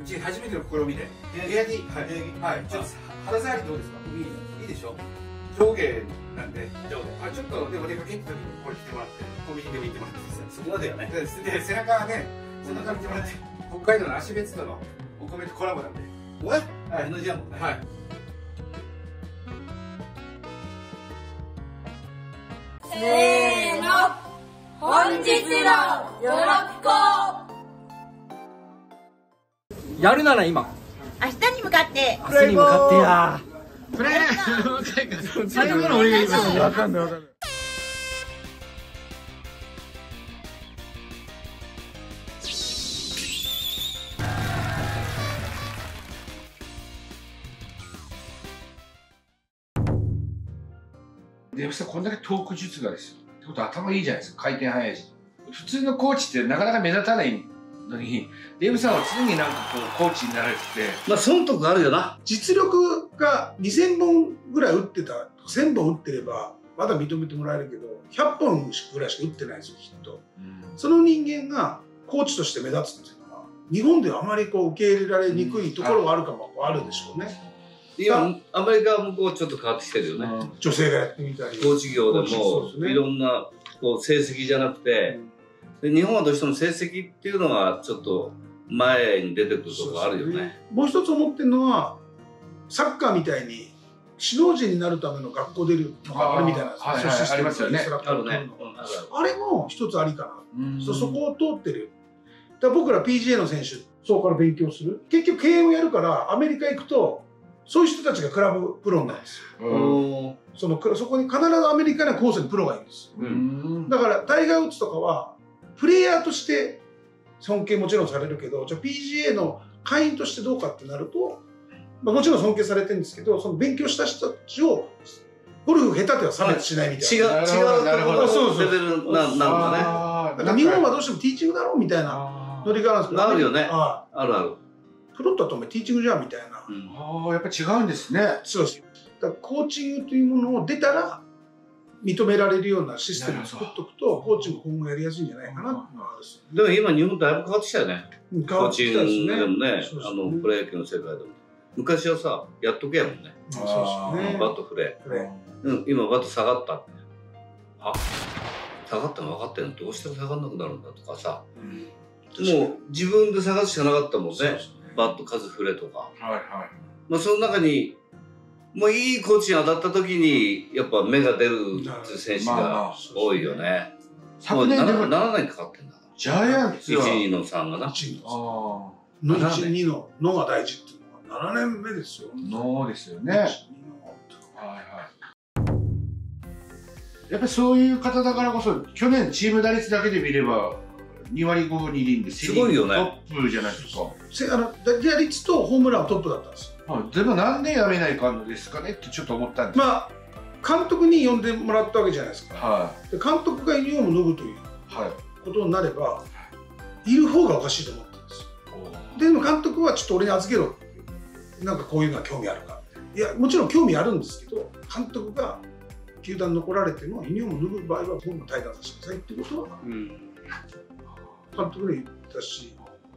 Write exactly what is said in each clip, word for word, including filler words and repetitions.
うち初めての試みで部屋に、はい、ちょっと肌触りどうですか？いいでしょ。上下なんで、上下。あ、ちょっとでお出かけって時にこれ着てもらって、コンビニでも行ってもらって、そこまでよね。で、背中はね、背中見てもらって、北海道の芦別とのお米とコラボなんで。おい、はい、同じやもんね。はい。 せーの、本日のよろぴこ。 やるなら今。 明日に向かって。 明日に向かってや。 プレー。最後の俺が言います。わかんないわかんない。デーブさん、こんだけトーク術がですよ。ってことは頭いいじゃないですか。回転早いし。普通のコーチってなかなか目立たないのに、デーブさんは常になんかこう、コーチになられてて。 まあ、損得あるよな。 実力がにせんぼんぐらい打ってた、せんぼん打ってれば、まだ認めてもらえるけど、ひゃっぽんぐらいしか打ってないんですよ、きっと。うん、その人間がコーチとして目立つっていうのは、日本ではあまりこう受け入れられにくいところがあるかもあるでしょうね。 今、アメリカは向こうちょっと変わってきてるよね。 女性がやってみたり。 コーチ業でも、いろんなこう成績じゃなくて、で日本はどうしても成績っていうのがちょっと前に出てくるところあるよね。 もう一つ思ってるのは、サッカーみたいに指導陣になるための学校出るのがあるみたいな。 ありますよね。 あるね。 あれも一つありかな。そこを通ってる。だから僕ら ピージーエー の選手、そこから勉強する。結局経営をやるからアメリカ行くと、そういう人たちがクラブプロなんですよ。うん、そのそこに必ずアメリカにはコースにプロがいるんですよ。うん、だからタイガー・ウッズとかはプレイヤーとして尊敬もちろんされるけど、じゃあ ピージーエー の会員としてどうかってなると、まあ、もちろん尊敬されてるんですけど、その勉強した人たちをゴルフ下手では差別しないみたいな。 違う違うところのレベルなんだね。 だから日本はどうしてもティーチングだろうみたいなノリがあるんですけど。 あるよね。あるある。 プロだとお前ティーチングじゃんみたいな。 ああ、やっぱ違うんですね。 そうです。だからコーチングというものを出たら認められるようなシステムを作っておくと、コーチも今後やりやすいんじゃないかなっていうのはあるし。 でも今日本だいぶ変わってきたよね。コーチングでもね、あのプロ野球の世界でも。昔はさ、やっとけやもんね。そうですね。バット振れ。うん、今バット下がったって。あ、下がったの分かってるのどうしても下がんなくなるんだとかさ。もう自分で探すしかなかったもんね。バット数振れとか。はいはい。まあその中に、もういいコーチに当たった時に、やっぱ芽が出るっていう選手が多いよね。昨年でもななねんかかってんだから。 ジャイアンツは。 いち、 にのさんがな。いち、にのさん。いち、にののが大事っていうのはななねんめですよ。 のですよね。はいはい。やっぱりそういう方だからこそ、去年チーム打率だけで見れば、にわりごぶにりんですごいよね。 トップじゃないですか。 あの打率とホームランはトップだったんですよ。 はい、でもなんでやめないかんのですかねってちょっと思ったんです。まあ監督に呼んでもらったわけじゃないですか。はい。で監督がユニフォームを脱ぐということになれば、はい、いる方がおかしいと思ったんですよ。でも監督はちょっと俺に預けろっていう、なんかこういうのは興味あるかいやもちろん興味あるんですけど、監督が球団残られてもユニフォームを脱ぐ場合は僕も退団させてくださいっていうことは。うん、監督に言ったし、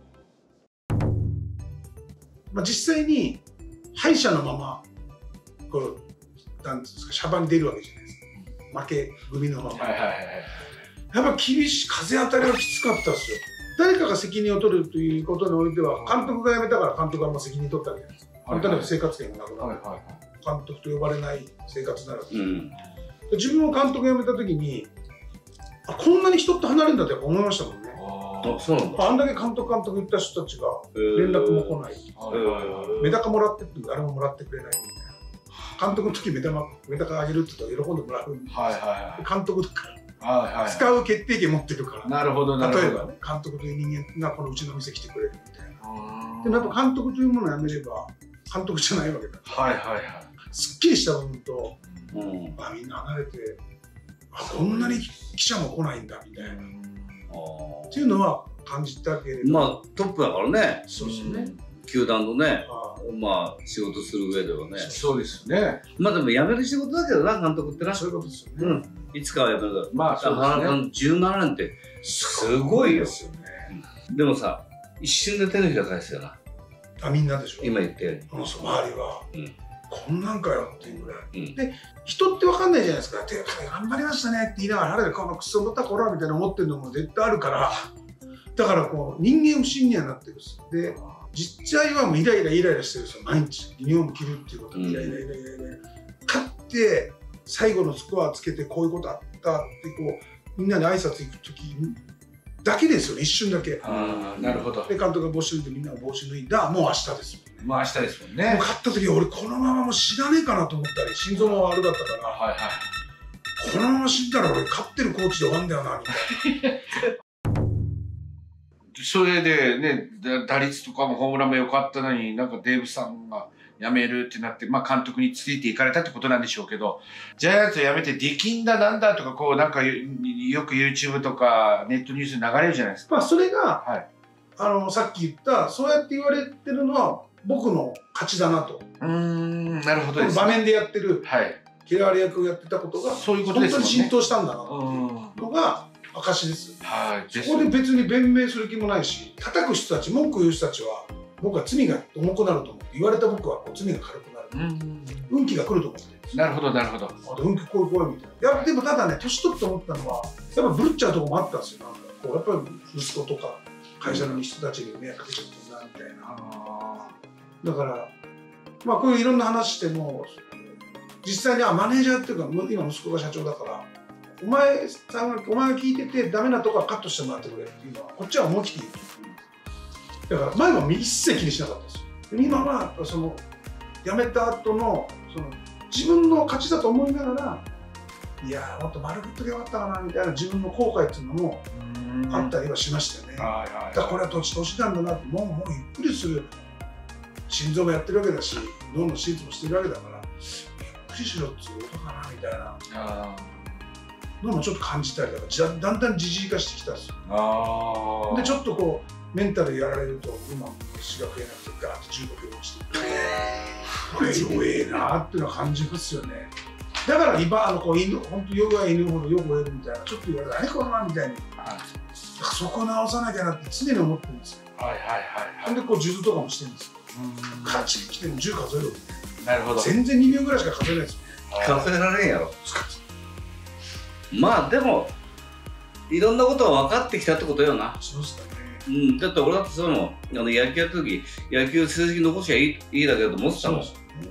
まあ、実際に敗者のままこうなんですかシャバに出るわけじゃないですか。負け組のまま。やっぱ厳しい風当たりはきつかったですよ。誰かが責任を取るということにおいては、監督が辞めたから監督がもう責任取ったわけじゃないですか。例えば生活権がなくなる、監督と呼ばれない生活になるわけです、うん、自分も監督辞めた時にあこんなに人って離れるんだってやっぱ思いましたもんね。あ, そうなんだ。あんだけ監督監督言った人たちが連絡も来ない、メダカもらってって誰ももらってくれないみたいな。監督の時メダカメダカあげるって言ったら喜んでもらう、監督だから使う決定権持ってるから。なるほどなるほど。例えばね、監督という人間がこのうちの店来てくれるみたいな。でもやっぱ監督というものをやめれば監督じゃないわけだから、はいはいはい、すっきりした部分と、うん、あみんな離れてあこんなに記者も来ないんだみたいなっていうのは感じたけれど、 まあトップだからね。そうですね。球団のね、まあ仕事する上ではね。 そうですね。 まあでも辞める仕事だけどな、監督ってな。 そういうことですよね。 うん。いつかは辞めるから。 まあそうですね。 じゅうななねんってすごいよ。でもさ、一瞬で手のひら返すよな。 あ、みんなでしょ。 今言ったように。 周りは。こんなんかよっていうぐらい。で、人って分かんないじゃないですか。手頑張りましたねって言いながら、あれでこのクソボタコラみたいな思ってるのも絶対あるから、だからこう、人間不信にはなってるんです。で、実際はもうイライライライラしてるんですよ。毎日。ユニフォーム着るっていうことで、イライライライライラ。勝って、最後のスコアつけて、こういうことあったって、こう、みんなに挨拶行くときだけですよね、一瞬だけ。 ああ、なるほど。 で、監督が帽子脱いで、みんなが帽子脱いだ、もう明日ですもんね。 もう明日ですもんね。 もう勝った時は俺このままもう死なねえかなと思ったり、心臓も悪かったから、はいはい、このまま死んだら俺勝ってるコーチで終わんだよなみたいな。 それでね、打率とかもホームランも良かったのに、なんかデーブさんが辞めるってなって、まあ監督についていかれたってことなんでしょうけど、ジャイアンツ辞めて力んだなんだとか、こうなんかよく YouTube とかネットニュースに流れるじゃないですか。 まあそれが、はい、あのさっき言ったそうやって言われてるのは僕の勝ちだなと。 うーん、なるほどです、 ね。場面でやってる、 はい、 嫌われ役をやってたことがそういうことです、ね、 本当に浸透したんだなっていうのが証です。 はい、 そこで別に弁明する気もないし、叩く人たち、文句言う人たちは僕は罪が重くなると思って、言われた僕はこう罪が軽くなる。うん、運気が来ると思ってるんです。 なるほどなるほど。 あと運気怖い怖いみたいな。いやでもただね、年取って思ったのはやっぱぶっちゃうとこもあったんですよ。なんかこうやっぱり息子とか会社の人たちに迷惑かけちゃってるなみたいな。だからまあこういういろんな話しても実際にはマネージャーっていうか今息子が社長だから、お前さんがお前が聞いててダメなとこはカットしてもらってくれっていうのはこっちは思い切って言う。だから前は一切気にしなかったですよ。今はその辞めた後のその自分の勝ちだと思いながら、いやーもっと丸くっとけばよかったかなみたいな自分の後悔っていうのもあったりはしましたよね。だからこれは年年なんだなって、もうもうゆっくりする、心臓もやってるわけだし脳の手術もしてるわけだから、ゆっくりしろっていうことかなみたいなのもちょっと感じたりとか、だんだんじじい化してきたんですよ。でちょっとこうメンタルやられると今飯が食えなくてガーッとじゅうごキロ落ちてこれ弱えなっていうのは感じますよね。だから今あのこう犬本当よくは犬ほどよく吠えるみたいなちょっと言われて「何これな」みたいに、はい、そこを直さなきゃなって常に思ってるんですよ。はいはいはいはい。でこう数珠とかもしてるんですよ。カチッ来てもじゅう数える。なるほど。全然にびょうぐらいしか数えないですよ。 数えられんやろ。まあでもいろんなことが分かってきたってことよな。 そうですかね。 うん、だって俺だってそのあの野球やった時野球成績残しゃいいいいだけだと思ってたもん。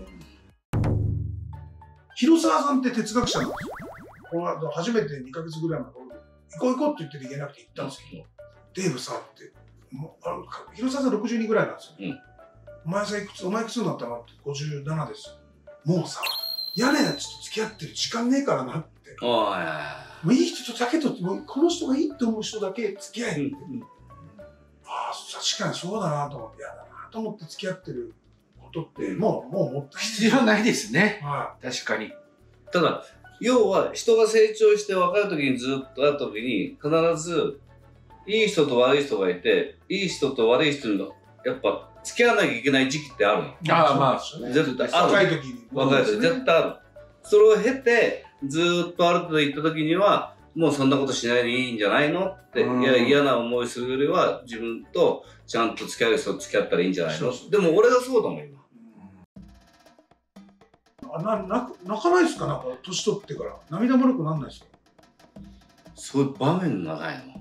広沢さんって哲学者なんですよ。この後初めてにかげつぐらい前に行こう行こうって言ってて行けなくて行ったんですけど、デーブさんってもうあの広沢さんろくじゅうにぐらいなんですよ。うん、お前さんいくつお前いくつになったのってごじゅうななです。もうさ嫌なやつと付き合ってる時間ねえからなって。もういい人とだけともうこの人がいいって思う人だけ付き合えって。うんうん、ああ確かにそうだなと思って嫌だなと思って付き合ってることってもうもうもったいない。 必要ないですね。はい、確かに。 ただ要は人が成長して分かる時にずっと会った時に必ずいい人と悪い人がいて、いい人と悪い人にやっぱ付き合わなきゃいけない時期ってあるの。 ああまあ絶対ある。 若い時に若い時絶対ある。それを経てずっとある程度行った時にはもうそんなことしないでいいんじゃないのって、いや嫌な思いするよりは自分とちゃんと付き合う人と付き合ったらいいんじゃないの。でも俺がそうだもん今。 あなな泣かないですか、なんか年取ってから涙もろくなんないですか。 そういう場面がないの。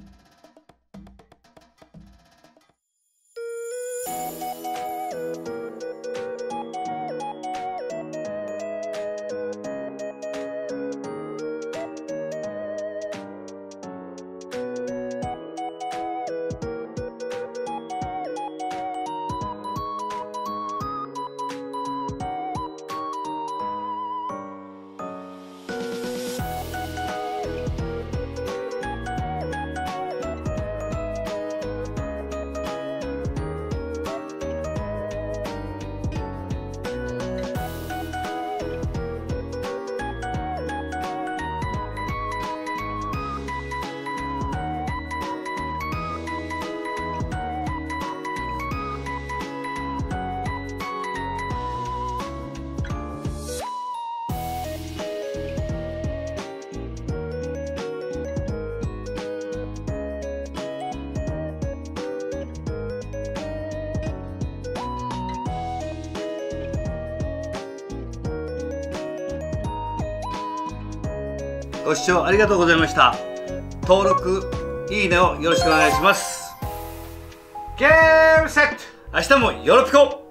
ご視聴ありがとうございました。登録、いいねをよろしくお願いします。 ゲームセット。 明日もよろぴこ。